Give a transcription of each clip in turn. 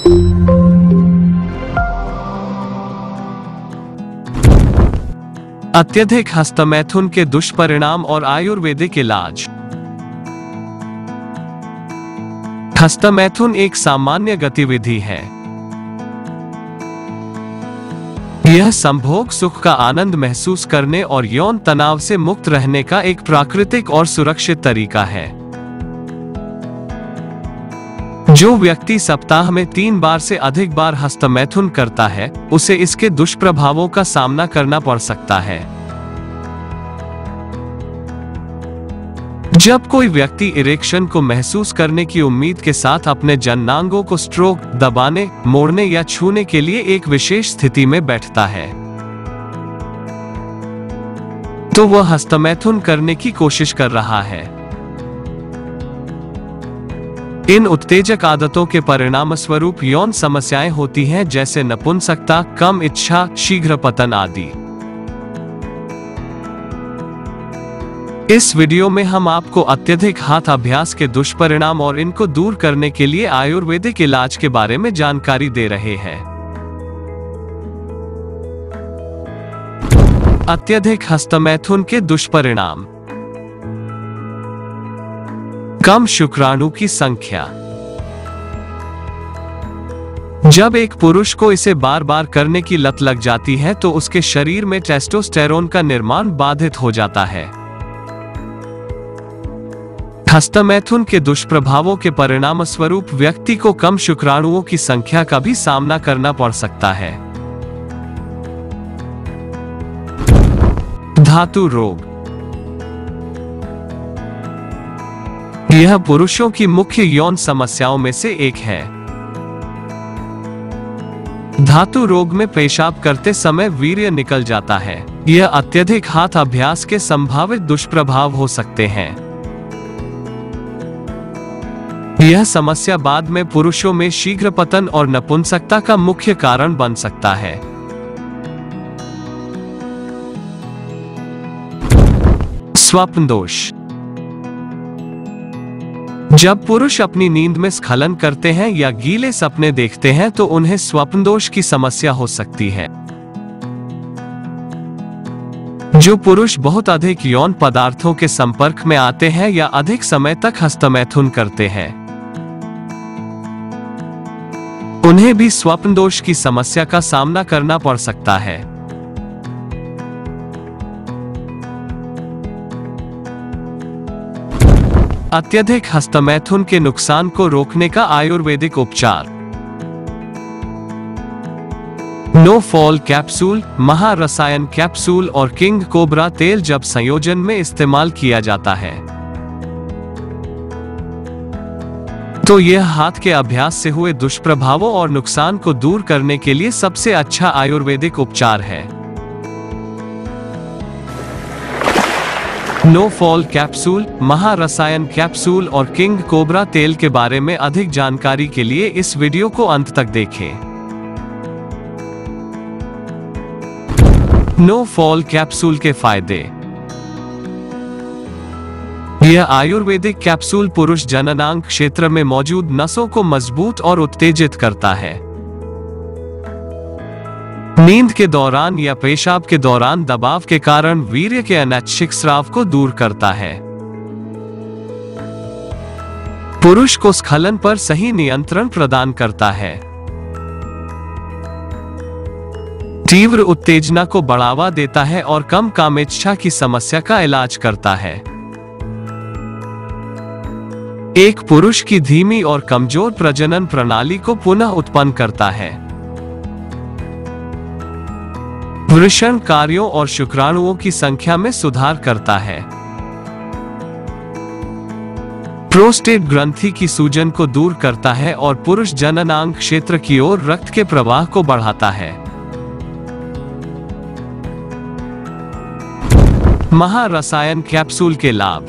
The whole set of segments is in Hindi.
अत्यधिक हस्तमैथुन के दुष्परिणाम और आयुर्वेदिक इलाज। हस्तमैथुन एक सामान्य गतिविधि है। यह संभोग सुख का आनंद महसूस करने और यौन तनाव से मुक्त रहने का एक प्राकृतिक और सुरक्षित तरीका है। जो व्यक्ति सप्ताह में 3 बार से अधिक बार हस्तमैथुन करता है, उसे इसके दुष्प्रभावों का सामना करना पड़ सकता है। जब कोई व्यक्ति इरेक्शन को महसूस करने की उम्मीद के साथ अपने जननांगों को स्ट्रोक, दबाने, मोड़ने या छूने के लिए एक विशेष स्थिति में बैठता है, तो वह हस्तमैथुन करने की कोशिश कर रहा है। इन उत्तेजक आदतों के परिणामस्वरूप यौन समस्याएं होती हैं, जैसे नपुंसकता, कम इच्छा, शीघ्र पतन आदि। इस वीडियो में हम आपको अत्यधिक हाथ अभ्यास के दुष्परिणाम और इनको दूर करने के लिए आयुर्वेदिक इलाज के बारे में जानकारी दे रहे हैं। अत्यधिक हस्तमैथुन के दुष्परिणाम। कम शुक्राणु की संख्या। जब एक पुरुष को इसे बार बार करने की लत लग जाती है तो उसके शरीर में टेस्टोस्टेरोन का निर्माण बाधित हो जाता है। हस्तमैथुन के दुष्प्रभावों के परिणामस्वरूप व्यक्ति को कम शुक्राणुओं की संख्या का भी सामना करना पड़ सकता है। धातु रोग। यह पुरुषों की मुख्य यौन समस्याओं में से एक है। धातु रोग में पेशाब करते समय वीर्य निकल जाता है। यह अत्यधिक हाथ अभ्यास के संभावित दुष्प्रभाव हो सकते हैं। यह समस्या बाद में पुरुषों में शीघ्र पतन और नपुंसकता का मुख्य कारण बन सकता है। स्वप्न दोष। जब पुरुष अपनी नींद में स्खलन करते हैं या गीले सपने देखते हैं तो उन्हें स्वप्न दोष की समस्या हो सकती है। जो पुरुष बहुत अधिक यौन पदार्थों के संपर्क में आते हैं या अधिक समय तक हस्तमैथुन करते हैं, उन्हें भी स्वप्न दोष की समस्या का सामना करना पड़ सकता है। अत्यधिक हस्तमैथुन के नुकसान को रोकने का आयुर्वेदिक उपचार। No fall capsule, Maharasayan capsule और किंग कोबरा तेल जब संयोजन में इस्तेमाल किया जाता है तो यह हाथ के अभ्यास से हुए दुष्प्रभावों और नुकसान को दूर करने के लिए सबसे अच्छा आयुर्वेदिक उपचार है। No fall capsule, Maharasayan capsule और किंग कोबरा तेल के बारे में अधिक जानकारी के लिए इस वीडियो को अंत तक देखें। नो फॉल कैप्सूल के फायदे। यह आयुर्वेदिक कैप्सूल पुरुष जननांग क्षेत्र में मौजूद नसों को मजबूत और उत्तेजित करता है। नींद के दौरान या पेशाब के दौरान दबाव के कारण वीर्य के अनैच्छिक स्राव को दूर करता है। पुरुष को स्खलन पर सही नियंत्रण प्रदान करता है। तीव्र उत्तेजना को बढ़ावा देता है और कम कामेच्छा की समस्या का इलाज करता है। एक पुरुष की धीमी और कमजोर प्रजनन प्रणाली को पुनः उत्पन्न करता है। वृषण कार्यों और शुक्राणुओं की संख्या में सुधार करता है। प्रोस्टेट ग्रंथि की सूजन को दूर करता है और पुरुष जननांग क्षेत्र की ओर रक्त के प्रवाह को बढ़ाता है। महारसायन कैप्सूल के लाभ।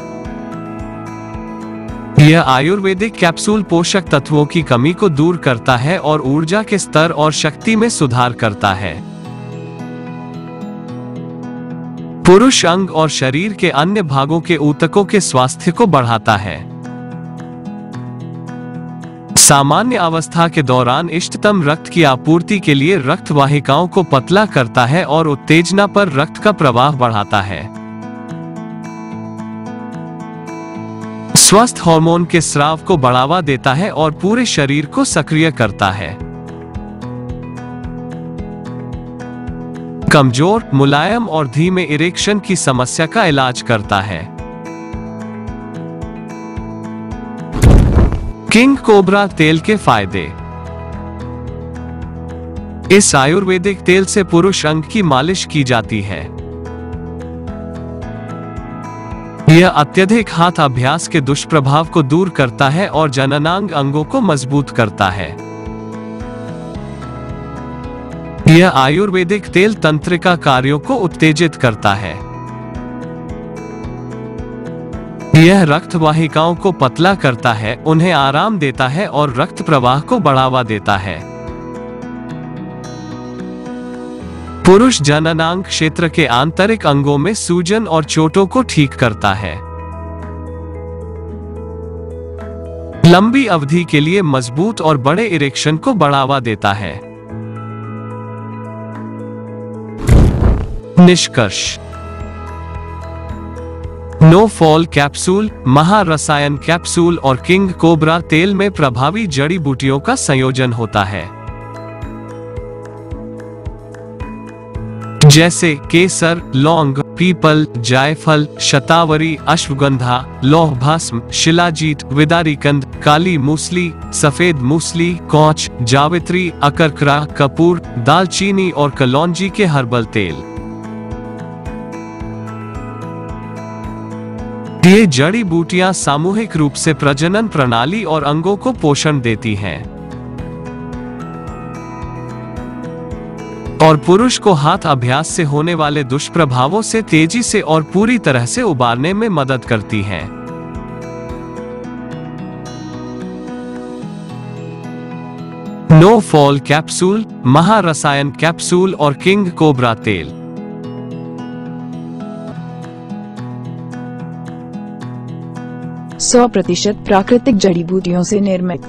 यह आयुर्वेदिक कैप्सूल पोषक तत्वों की कमी को दूर करता है और ऊर्जा के स्तर और शक्ति में सुधार करता है। पुरुष अंग और शरीर के अन्य भागों के ऊतकों के स्वास्थ्य को बढ़ाता है। सामान्य अवस्था के दौरान इष्टतम रक्त की आपूर्ति के लिए रक्त वाहिकाओं को पतला करता है और उत्तेजना पर रक्त का प्रवाह बढ़ाता है। स्वस्थ हार्मोन के स्राव को बढ़ावा देता है और पूरे शरीर को सक्रिय करता है। कमजोर, मुलायम और धीमे इरेक्शन की समस्या का इलाज करता है। किंग कोबरा तेल के फायदे। इस आयुर्वेदिक तेल से पुरुष अंग की मालिश की जाती है। यह अत्यधिक हाथ अभ्यास के दुष्प्रभाव को दूर करता है और जननांग अंगों को मजबूत करता है। यह आयुर्वेदिक तेल तंत्रिका कार्यों को उत्तेजित करता है। यह रक्त वाहिकाओं को पतला करता है, उन्हें आराम देता है और रक्त प्रवाह को बढ़ावा देता है। पुरुष जननांग क्षेत्र के आंतरिक अंगों में सूजन और चोटों को ठीक करता है। लंबी अवधि के लिए मजबूत और बड़े इरेक्शन को बढ़ावा देता है। निष्कर्ष। No fall capsule, Maharasayan capsule और किंग कोबरा तेल में प्रभावी जड़ी बूटियों का संयोजन होता है, जैसे केसर, लौंग, पीपल, जायफल, शतावरी, अश्वगंधा, लौह भस्म, शिलाजीत, विदारीकंद, काली मूसली, सफेद मूसली, कौच, जावित्री, अकरकरा, कपूर, दालचीनी और कलौंजी के हर्बल तेल। ये जड़ी बूटियां सामूहिक रूप से प्रजनन प्रणाली और अंगों को पोषण देती हैं और पुरुष को हाथ अभ्यास से होने वाले दुष्प्रभावों से तेजी से और पूरी तरह से उबारने में मदद करती हैं। No fall capsule, Maharasayan capsule और किंग कोबरा तेल। 100% प्राकृतिक जड़ी बूटियों से निर्मित।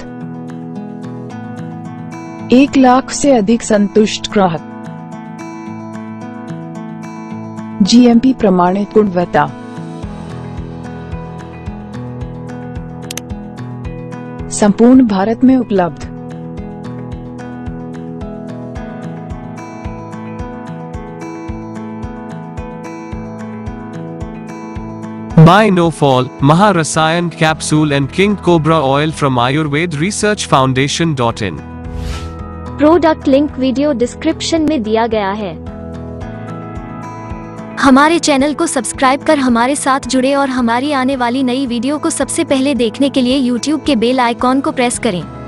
1 लाख से अधिक संतुष्ट ग्राहक। जीएमपी प्रमाणित गुणवत्ता। संपूर्ण भारत में उपलब्ध। Buy No Fall, Maharasayan Capsule and King Cobra Oil from Ayurved Research Foundation.in। Product link video description में दिया गया है। हमारे चैनल को सब्सक्राइब कर हमारे साथ जुड़े और हमारी आने वाली नई वीडियो को सबसे पहले देखने के लिए YouTube के बेल आइकॉन को प्रेस करें।